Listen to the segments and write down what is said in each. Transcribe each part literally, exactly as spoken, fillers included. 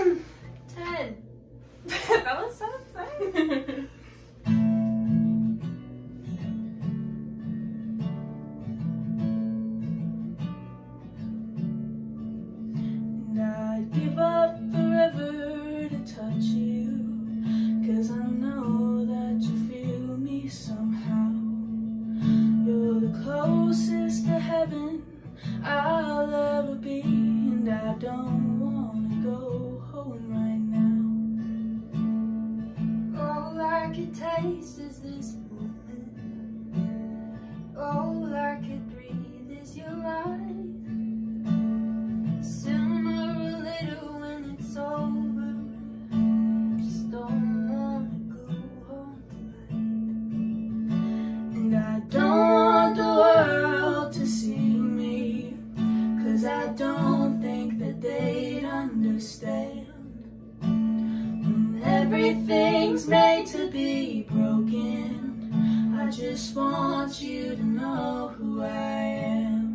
ten. That was so exciting. And I'd give up forever to touch you, 'cause I know that you feel me somehow. You're the closest to heaven I'll ever be, and I don't wanna go home right now. All I could taste is this moment. All I could breathe is your light. Simmer a little when it's over. Just don't wanna go home tonight. And I don't want the world to see me, 'cause I don't think that they'd understand. When everything's made to be broken, I just want you to know who I am.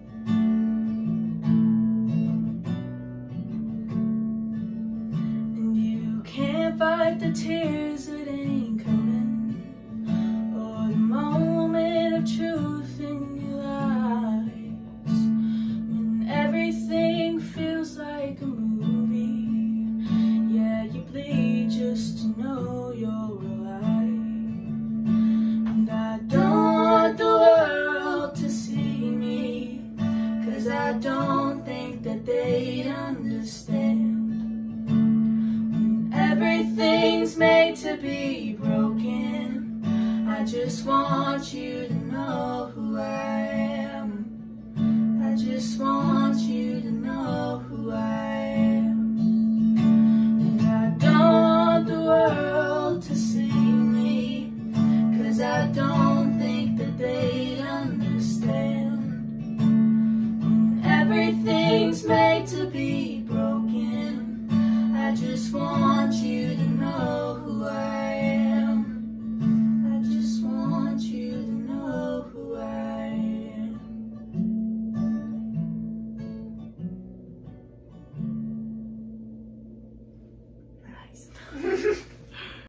And you can't fight the tears that ain't coming, or the moment of truth in your eyes. When everything feels like a movie, yeah, you bleed just to know you're alive. And I don't want the world to see me, 'cause I don't think that they'd understand. When everything's made to be broken, I just want you to know who I am. I just want you to know who I am. And I don't want the world to see me, 'cause I don't think that they'd understand. When everything's made to be broken, I just want you to know who I am.